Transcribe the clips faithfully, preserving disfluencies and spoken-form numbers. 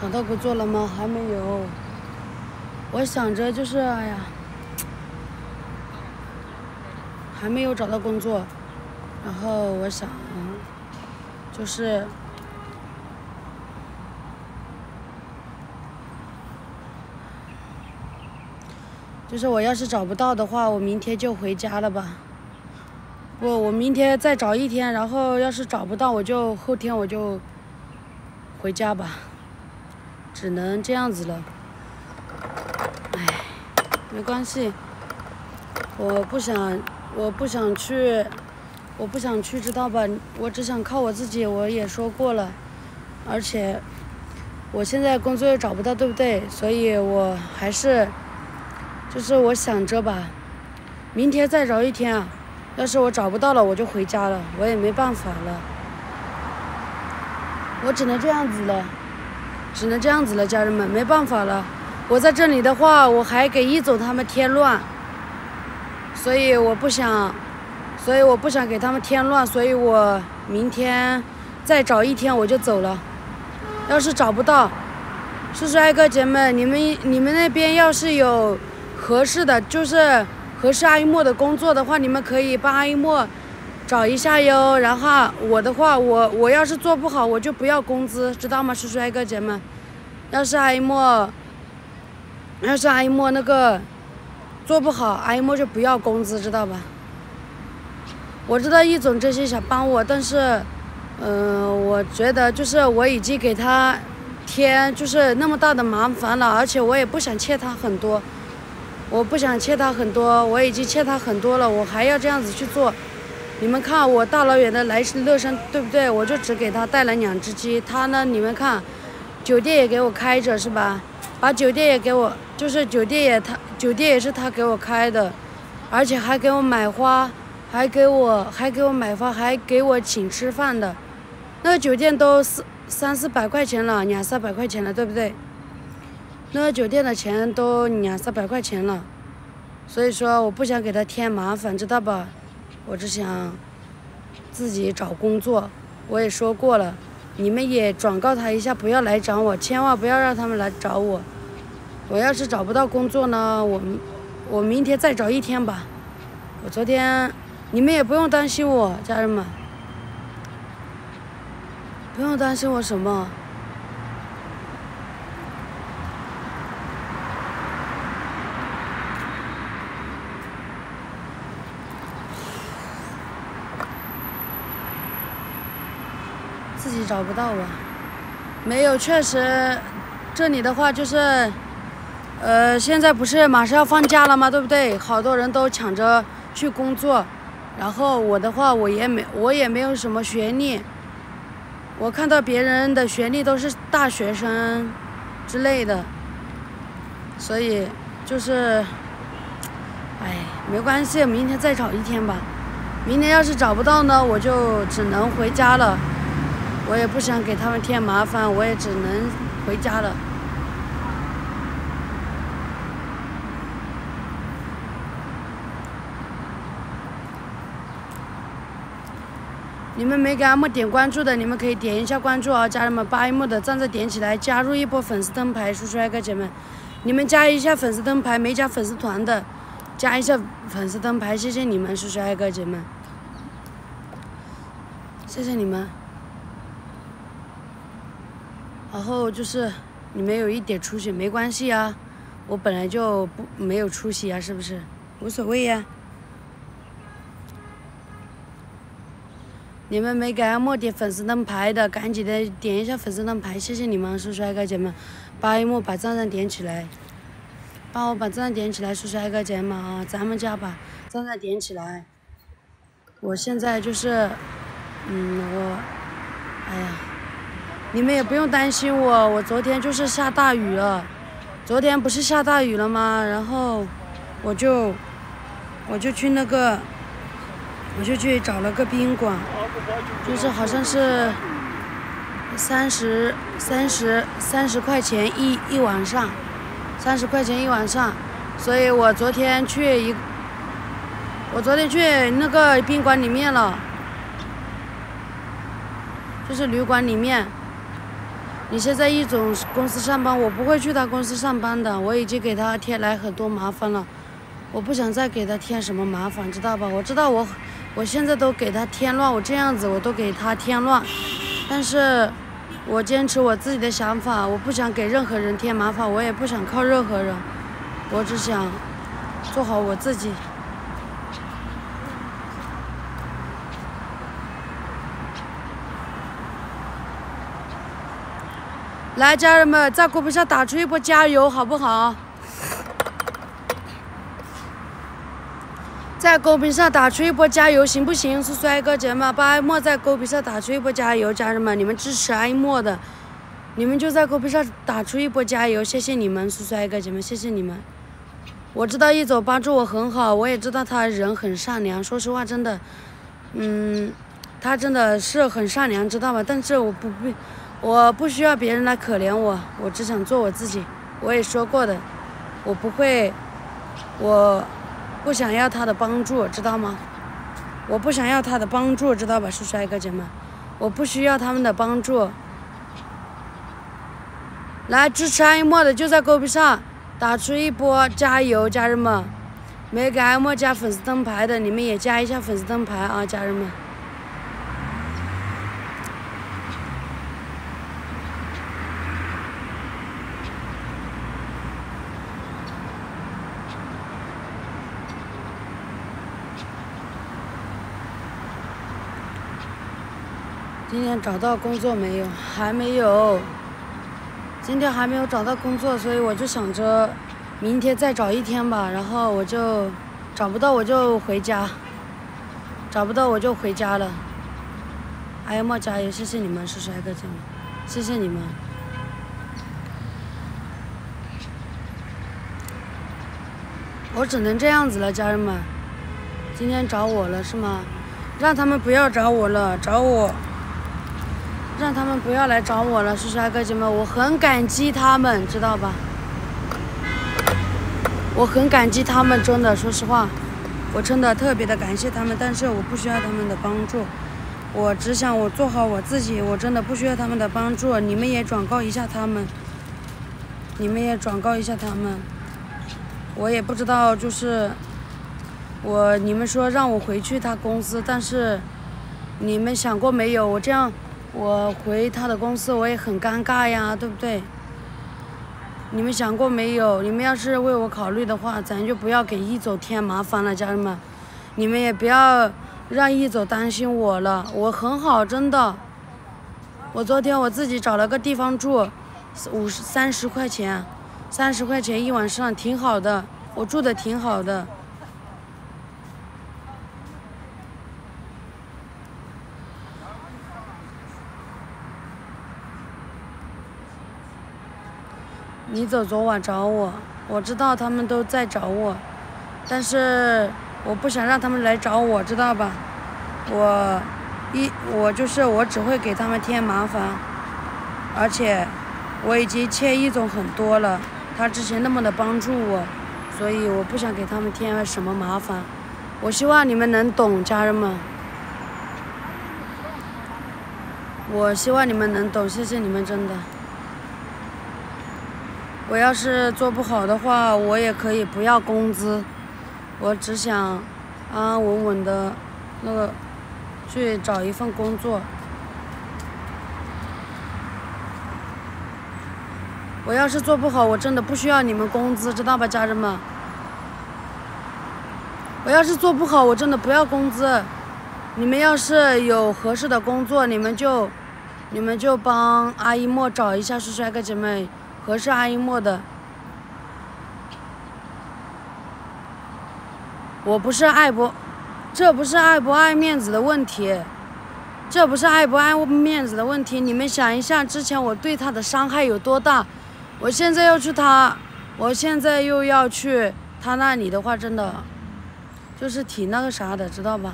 找到工作了吗？还没有。我想着就是，哎呀，还没有找到工作。然后我想，就是，就是我要是找不到的话，我明天就回家了吧。不，我明天再找一天，然后要是找不到，我就后天我就回家吧。只能这样子了。唉，没关系。我不想，我不想去，我不想去，知道吧？我只想靠我自己，我也说过了。而且，我现在工作又找不到，对不对？所以我还是，就是我想着吧，明天再找一天啊。要是我找不到了，我就回家了，我也没办法了，我只能这样子了，只能这样子了，家人们，没办法了。我在这里的话，我还给一总他们添乱，所以我不想，所以我不想给他们添乱，所以我明天再找一天我就走了。要是找不到，叔叔爱哥姐们，你们你们那边要是有合适的，就是合适阿姨莫的工作的话，你们可以帮阿姨莫找一下哟。然后我的话，我我要是做不好，我就不要工资，知道吗，叔叔爱哥姐们？要是阿姨莫，要是阿姨莫那个做不好，阿姨莫就不要工资，知道吧？我知道易总这些想帮我，但是，嗯、呃，我觉得就是我已经给他添就是那么大的麻烦了，而且我也不想欠他很多。我不想欠他很多，我已经欠他很多了，我还要这样子去做。你们看我大老远的来乐山，对不对？我就只给他带了两只鸡，他呢，你们看，酒店也给我开着是吧？把酒店也给我，就是酒店也他酒店也是他给我开的，而且还给我买花，还给我还给我买花，还给我请吃饭的。那个酒店都四三四百块钱了，两三百块钱了，对不对？那个酒店的钱都两三百块钱了，所以说我不想给他添麻烦，知道吧？我只想自己找工作。我也说过了，你们也转告他一下，不要来找我，千万不要让他们来找我。我要是找不到工作呢，我我明天再找一天吧。我昨天，你们也不用担心我，家人们，不用担心我什么。自己找不到啊，没有，确实，这里的话就是，呃，现在不是马上要放假了吗？对不对？好多人都抢着去工作，然后我的话，我也没，我也没有什么学历，我看到别人的学历都是大学生之类的，所以就是，哎，没关系，明天再找一天吧。明天要是找不到呢，我就只能回家了。我也不想给他们添麻烦，我也只能回家了。你们没给阿莫点关注的，你们可以点一下关注啊，家人们，把阿莫的赞再点起来，加入一波粉丝灯牌，叔叔爱哥姐们，你们加一下粉丝灯牌，没加粉丝团的，加一下粉丝灯牌，谢谢你们，叔叔爱哥姐们，谢谢你们。然后就是你们有一点出息没关系啊，我本来就不没有出息啊，是不是？无所谓呀、啊。你们没给阿莫点粉丝灯牌的，赶紧的点一下粉丝灯牌，谢谢你们，叔叔爱哥姐们，把阿莫把赞赞点起来，帮我把赞赞点起来，叔叔爱哥姐们啊，咱们家把赞赞点起来。我现在就是，嗯，我，哎呀。你们也不用担心我，我昨天就是下大雨了，昨天不是下大雨了吗？然后我就我就去那个，我就去找了个宾馆，就是好像是三十三十三十块钱一一晚上，三十块钱一晚上，所以我昨天去一，我昨天去那个宾馆里面了，就是旅馆里面。 你现在易总公司上班，我不会去他公司上班的，我已经给他添来很多麻烦了，我不想再给他添什么麻烦，知道吧？我知道我，我现在都给他添乱，我这样子我都给他添乱，但是我坚持我自己的想法，我不想给任何人添麻烦，我也不想靠任何人，我只想做好我自己。来，家人们，在公屏上打出一波加油，好不好？在公屏上打出一波加油，行不行？是帅哥姐们，把艾莫在公屏上打出一波加油，家人们，你们支持艾莫的，你们就在公屏上打出一波加油，谢谢你们，是帅哥姐们，谢谢你们。我知道易总帮助我很好，我也知道他人很善良，说实话，真的，嗯，他真的是很善良，知道吧？但是我不必。我不需要别人来可怜我，我只想做我自己。我也说过的，我不会，我不想要他的帮助，知道吗？我不想要他的帮助，知道吧，是帅哥姐们？我不需要他们的帮助。来支持艾莫的就在公屏上打出一波加油，家人们！没给艾莫加粉丝灯牌的，你们也加一下粉丝灯牌啊，家人们！今天找到工作没有？还没有。今天还没有找到工作，所以我就想着明天再找一天吧。然后我就找不到我就回家，找不到我就回家了。哎呀妈，加油！谢谢你们，是帅哥姐们，谢谢你们。我只能这样子了，家人们。今天找我了是吗？让他们不要找我了，找我。让他们不要来找我了，是帅哥姐们，我很感激他们，知道吧？我很感激他们，真的，说实话，我真的特别的感谢他们，但是我不需要他们的帮助，我只想我做好我自己，我真的不需要他们的帮助，你们也转告一下他们，你们也转告一下他们，我也不知道，就是我你们说让我回去他公司，但是你们想过没有，我这样。我回他的公司我也很尴尬呀，对不对？你们想过没有？你们要是为我考虑的话，咱就不要给易总添麻烦了，家人们。你们也不要让易总担心我了，我很好，真的。我昨天我自己找了个地方住，五十三十块钱，三十块钱一晚上，挺好的，我住的挺好的。你走昨晚找我，我知道他们都在找我，但是我不想让他们来找我，知道吧？我一我就是我只会给他们添麻烦，而且我已经欠易总很多了，他之前那么的帮助我，所以我不想给他们添什么麻烦。我希望你们能懂，家人们。我希望你们能懂，谢谢你们，真的。我要是做不好的话，我也可以不要工资，我只想安安稳稳的，那个去找一份工作。我要是做不好，我真的不需要你们工资，知道吧，家人们？我要是做不好，我真的不要工资。你们要是有合适的工作，你们就，你们就帮阿姨莫找一下，是帅哥姐妹。合适阿姨莫的，我不是爱不，这不是爱不爱面子的问题，这不是爱不爱面子的问题。你们想一下，之前我对他的伤害有多大，我现在要去他，我现在又要去他那里的话，真的就是挺那个啥的，知道吧？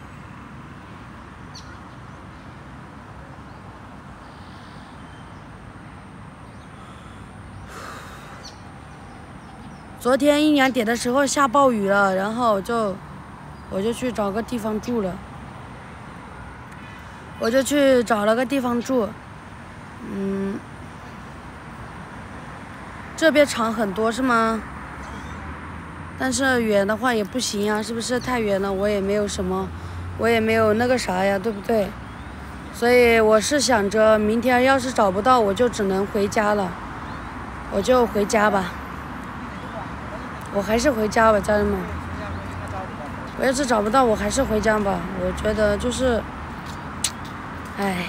昨天一两点的时候下暴雨了，然后就我就去找个地方住了，我就去找了个地方住，嗯， 这边长很多是吗？但是远的话也不行啊，是不是太远了？我也没有什么，我也没有那个啥呀，对不对？所以我是想着明天要是找不到，我就只能回家了，我就回家吧。我还是回家吧，家人们。我要是找不到，我还是回家吧。我觉得就是，唉。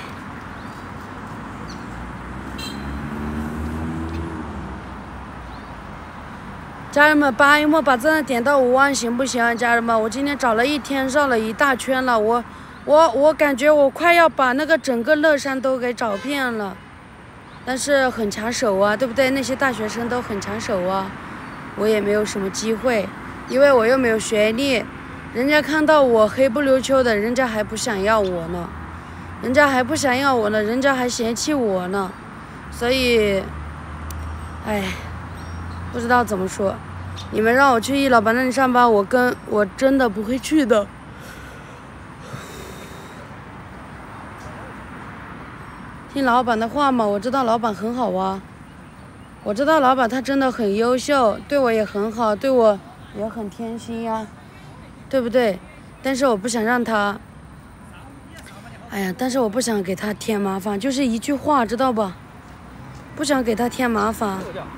家人们，把有没有把赞点到五万行不行？家人们，我今天找了一天，绕了一大圈了，我我我感觉我快要把那个整个乐山都给找遍了，但是很抢手啊，对不对？那些大学生都很抢手啊，我也没有什么机会，因为我又没有学历，人家看到我黑不溜秋的，人家还不想要我呢，人家还不想要我呢，人家还嫌弃我呢，所以，唉。不知道怎么说，你们让我去易老板那里上班，我跟我真的不会去的。听老板的话嘛，我知道老板很好啊，我知道老板他真的很优秀，对我也很好，对我也很贴心呀，对不对？但是我不想让他，哎呀，但是我不想给他添麻烦，就是一句话，知道吧？不想给他添麻烦。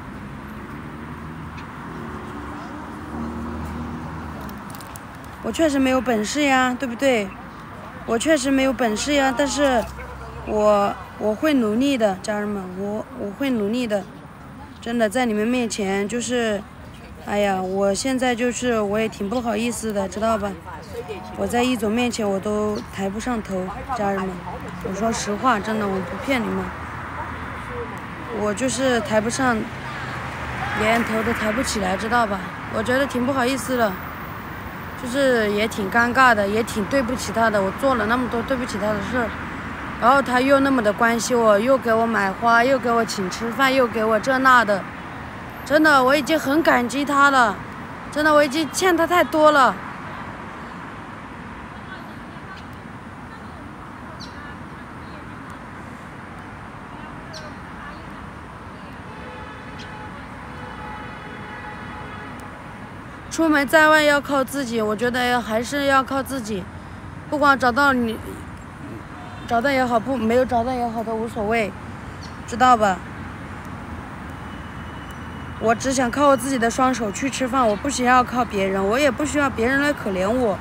我确实没有本事呀，对不对？我确实没有本事呀，但是我我会努力的，家人们，我我会努力的，真的在你们面前就是，哎呀，我现在就是我也挺不好意思的，知道吧？我在易总面前我都抬不上头，家人们，我说实话，真的我不骗你们，我就是抬不上，连头都抬不起来，知道吧？我觉得挺不好意思的。就是也挺尴尬的，也挺对不起他的。我做了那么多对不起他的事，然后他又那么的关心我，又给我买花，又给我请吃饭，又给我这那的。真的，我已经很感激他了。真的，我已经欠他太多了。出门在外要靠自己，我觉得还是要靠自己，不管找到你，找到也好，不没有找到也好都无所谓，知道吧？我只想靠我自己的双手去吃饭，我不需要靠别人，我也不需要别人来可怜我。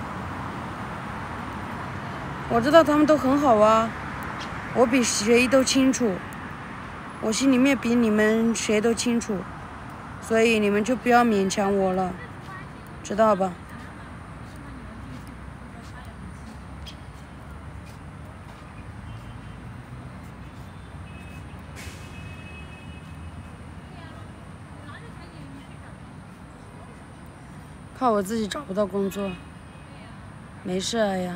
我知道他们都很好啊，我比谁都清楚，我心里面比你们谁都清楚。所以你们就不要勉强我了，知道吧？靠我自己找不到工作，没事呀，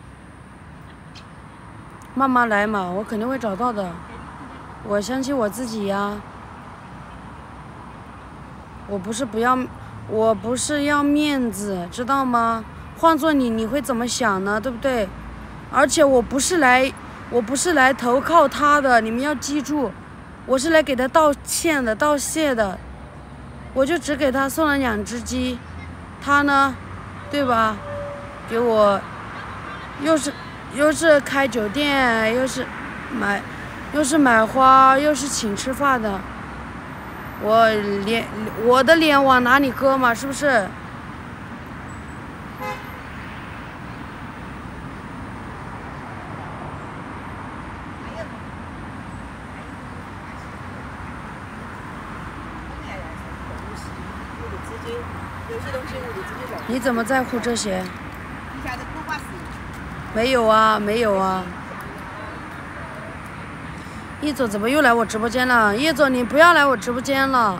慢慢来嘛，我肯定会找到的，我相信我自己呀。我不是不要，我不是要面子，知道吗？换做你，你会怎么想呢？对不对？而且我不是来，我不是来投靠他的，你们要记住，我是来给他道歉的、道谢的。我就只给他送了两只鸡，他呢，对吧？给我，又是又是开酒店，又是买，又是买花，又是请吃饭的。我脸，我的脸往哪里搁嘛？是不是？你怎么在乎这些？没有啊，没有啊。叶总怎么又来我直播间了？叶总，你不要来我直播间了，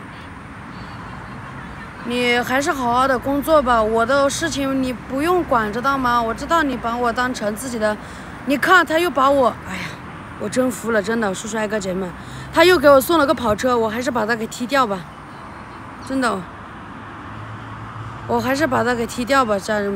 你还是好好的工作吧。我的事情你不用管，知道吗？我知道你把我当成自己的，你看他又把我，哎呀，我真服了，真的，叔叔爱哥姐们，他又给我送了个跑车，我还是把他给踢掉吧，真的，我还是把他给踢掉吧，家人们。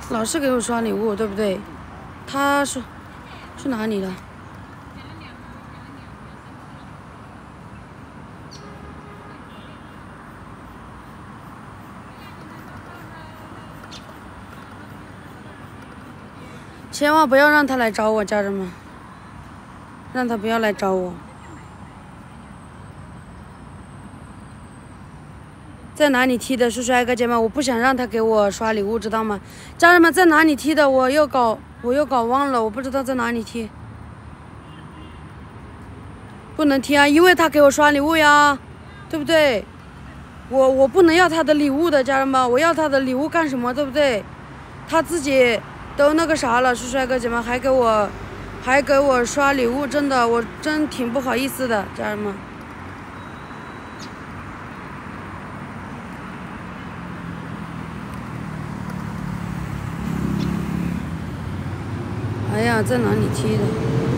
老是给我刷礼物，对不对？他说去哪里了？千万不要让他来找我，家人们，让他不要来找我。在哪里踢的，叔叔爱哥姐妹？我不想让他给我刷礼物，知道吗？家人们，在哪里踢的？我又搞，我又搞忘了，我不知道在哪里踢。不能踢啊，因为他给我刷礼物呀，对不对？我我不能要他的礼物的，家人们，我要他的礼物干什么？对不对？他自己都那个啥了，叔叔爱哥姐妹还给我，还给我刷礼物，真的，我真挺不好意思的，家人们。哎呀，在哪里踢的？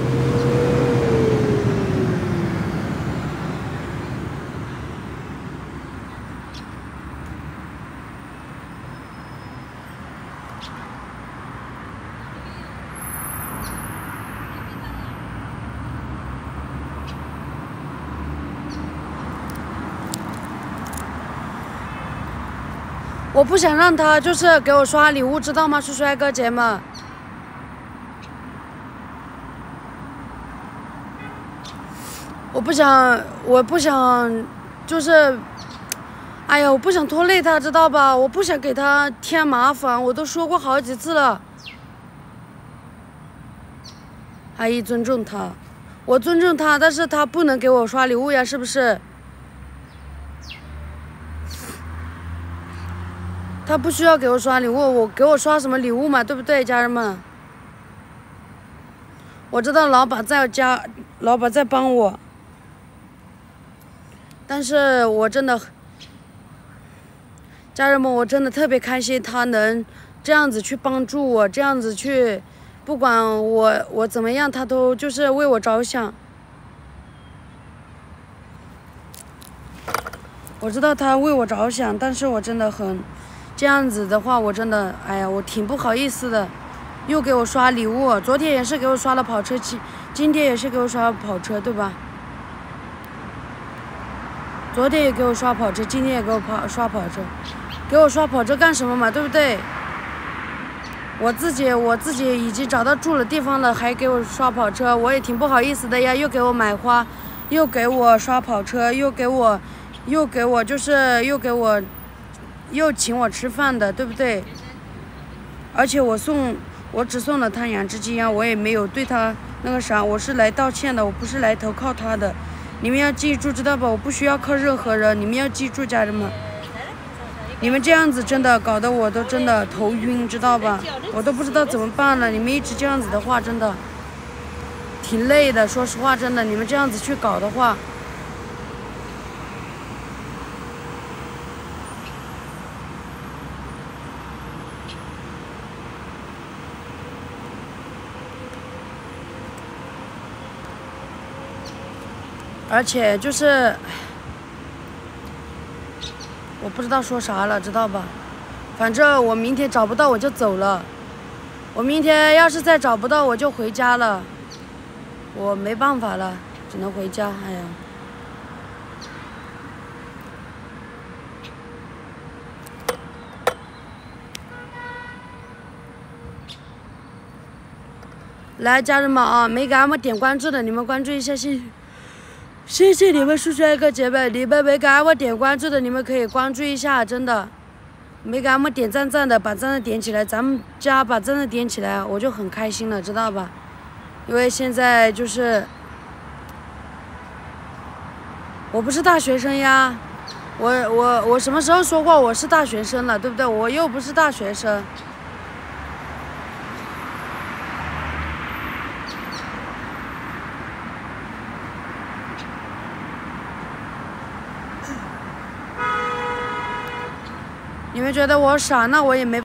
我不想让他就是给我刷礼物，知道吗，叔叔爱哥姐们？我不想，我不想，就是，哎呀，我不想拖累他，知道吧？我不想给他添麻烦，我都说过好几次了。阿姨尊重他，我尊重他，但是他不能给我刷礼物呀，是不是？他不需要给我刷礼物，我给我刷什么礼物嘛，对不对，家人们？我知道老板在家，老板在帮我。但是我真的，家人们，我真的特别开心，他能这样子去帮助我，这样子去，不管我我怎么样，他都就是为我着想。我知道他为我着想，但是我真的很，这样子的话，我真的，哎呀，我挺不好意思的，又给我刷礼物，昨天也是给我刷了跑车，今今天也是给我刷跑车，对吧？昨天也给我刷跑车，今天也给我跑刷跑车，给我刷跑车干什么嘛？对不对？我自己我自己已经找到住的地方了，还给我刷跑车，我也挺不好意思的呀。又给我买花，又给我刷跑车，又给我，又给我就是又给我，又请我吃饭的，对不对？而且我送我只送了他两只鸡鸭，我也没有对他那个啥，我是来道歉的，我不是来投靠他的。你们要记住，知道吧？我不需要靠任何人，你们要记住，家人们。你们这样子真的搞得我都真的头晕，知道吧？我都不知道怎么办了。你们一直这样子的话，真的挺累的。说实话，真的，你们这样子去搞的话，而且就是，我不知道说啥了，知道吧？反正我明天找不到我就走了。我明天要是再找不到我就回家了。我没办法了，只能回家。哎呀，来，家人们啊，没给俺们点关注的，你们关注一下，谢谢。谢谢你们叔叔爱哥姐妹，你们没给俺们点关注的，你们可以关注一下，真的。没给俺们点赞赞的，把赞赞点起来，咱们家把赞赞点起来，我就很开心了，知道吧？因为现在就是，我不是大学生呀，我我我什么时候说过我是大学生了，对不对？我又不是大学生。你们觉得我傻，那我也没。